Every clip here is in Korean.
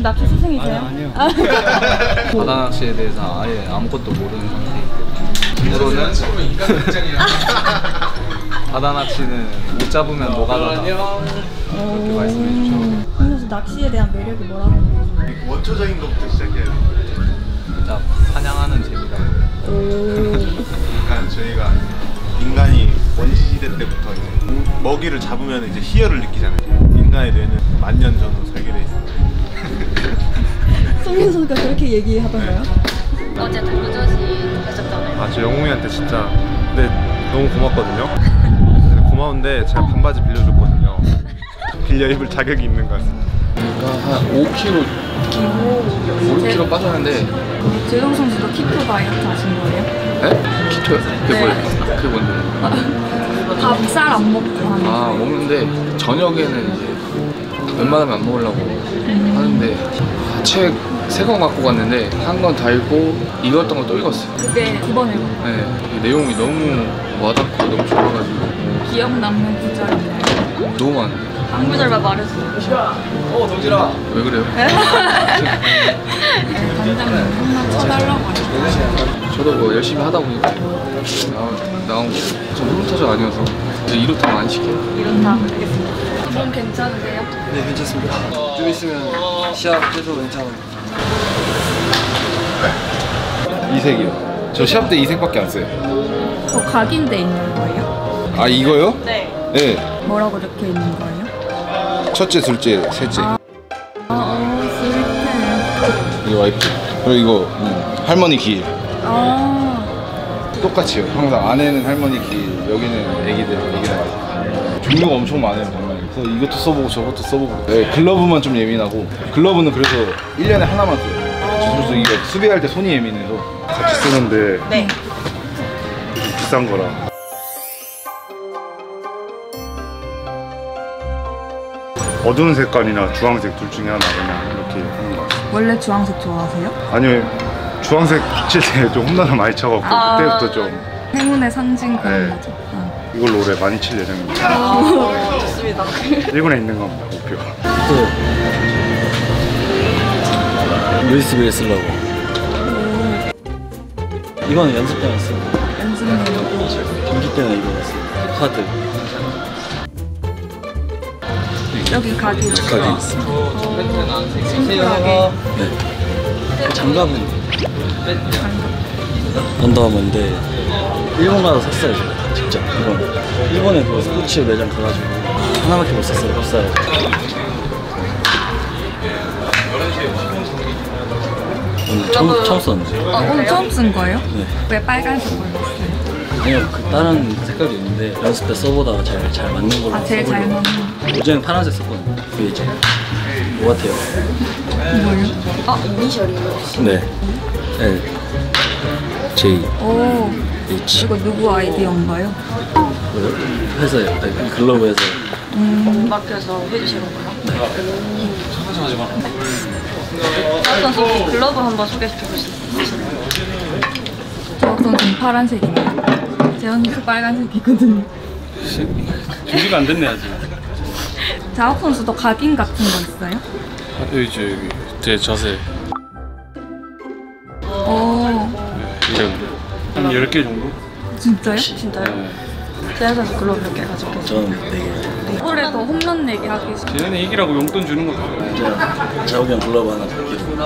낚시 스승이세요? 아니요. 바다 낚시에 대해서 아예 아무것도 모르는 상태이기 때문에 바다 낚시는 못 잡으면 노가다다 그렇게 말씀해 주셔서. 그래서 낚시에 대한 매력이 뭐라고 하는지. 원초적인 것부터 시작해야 돼요. 진짜 사냥하는 재미가. 그러니까 저희가 인간이 원시시대 때부터 이제 먹이를 잡으면 이제 희열을 느끼잖아요. 인간의 뇌는 만년 전으로 살게 돼 있어요. 송민 선수가 그렇게 얘기하던가요? 어제 도저히 하셨잖아요. 아, 저 영웅이한테 진짜 근데 너무 고맙거든요. 고마운데 제가 반바지 빌려줬거든요. 빌려 입을 자격이 있는 것 같습니다. 그러니까 한 5kg 빠졌는데. 재동 선수도 키토 다이어트 하신 거예요? 네? 키토요? 그게 뭐예요? 그게 뭔데? 밥 쌀 안 먹고 하는 아, 먹는데 저녁에는 이제 웬만하면 안 먹으려고 하는데 책 3권 갖고 갔는데 한 권 다 읽고 읽었던 거 또 읽었어요. 그게 2번 읽은 거. 네, 이 내용이 너무 와닿고 너무 좋아가지고. 기억 남는 구절 있나요? 너무 많아요. 한 구절만 말해주세요. 동진아. 왜 그래요? 단장님 한번 쳐달라고 하셨어요. 저도 뭐 열심히 하다 보니까 나온 거. 전 흐름타자 아니어서 이루타 많이 시켜요. 이런다. 알겠습니다. 몸 괜찮으세요? 네, 괜찮습니다. 좀 있으면 시합해서 괜찮아요. 이색이요. 저 시합 때 이색밖에 안 써요. 각인돼 있는 거예요? 아, 이거요? 네. 네. 뭐라고 적혀 있는 거예요? 첫째, 둘째, 셋째. 스위트. 이거 와이프. 그리고 이거 할머니 길. 아, 똑같이요. 항상 안에는 할머니 길, 여기는 애기들. 종류가 엄청 많아요, 정말. 그래서 이것도 써보고 저것도 써보고. 네, 글러브만 좀 예민하고. 글러브는 그래서 1년에 하나만 써요. 주술수 이거 수비할 때 손이 예민해서. 같이 쓰는데 네. 비싼 거라. 어두운 색깔이나 주황색 둘 중에 하나 그냥 이렇게 하는 것 같아요. 원래 주황색 좋아하세요? 아니요, 주황색 칠 때 좀 홈런을 많이 쳐갖고 그때부터 좀 행운의 상징 그런 네. 거죠. 이걸로 올해 많이 칠 예정입니다. 좋습니다. 1군에 있는 겁니다, 목표. USB에 쓰려고. 이거는 연습 때만 쓰고. 연습용. 경기 때는 이거 쓰고. 카드. 여기 각이 각이 있어. 심플하게. 네. 장갑은 언더아머인데 일본 가서 샀어요, 제가 직접. 이건 일본에 그 스포츠 매장 가가지고 하나밖에 못 샀어요, 비싸가지고. 오늘 처음 썼는데. 오늘 처음 쓴 거예요? 네. 왜 빨간색 골랐어요? 아니요, 그 다른 색깔도 있는데 연습 때 써보다가 잘 맞는 걸로 제일 잘 써보려고. 맞는. 어제는 파란색 썼거든요. 그게 이제 뭐 같아요? 뭐예요? 이니셜이요. 네. L J 오, H. 이거 누구 아이디어인가요? 회사에 아니, 글러브에서. 마트에서 해주시는 거요? 선수 글러브 한번 소개시켜 주시나요? 저 선수는 파란색이네요. 제 선수 빨간색이거든요. 준비가 안 됐네 아직. 자옥 선수도 각인 같은 거 있어요? 여기 제 자세 오, 이런 한 10개 정도? 진짜요? 진짜요? 재현 선수 글러브 몇 개 가지고 계세요? 저는 4개. 올해도 홈런 내기 하기 싫어요. 쟤네 이기라고 용돈 주는 거죠. 자욱이 형 글러브 하나 받기로.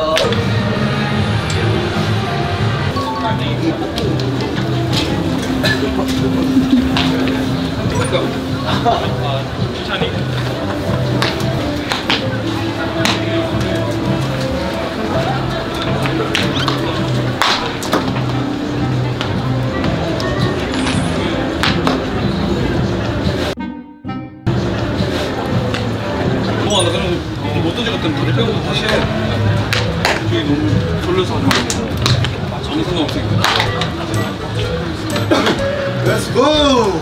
나 그럼 못 던지거든. 빼고 다시 해. 저기 너무 쏠려서 하지 말고. 전혀 상관없으니까. Let's go!